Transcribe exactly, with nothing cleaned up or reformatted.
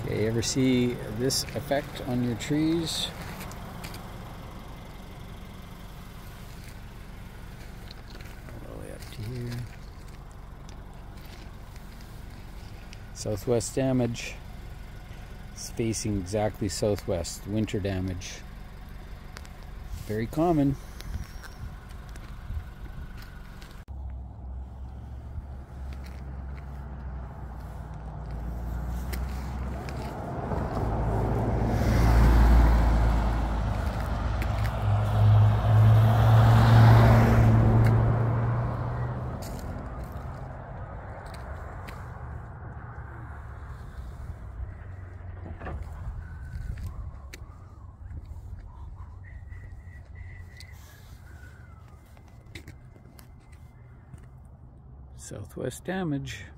Okay, ever see this effect on your trees? All the way up to here. Southwest damage. It's facing exactly southwest. Winter damage. Very common. Southwest damage.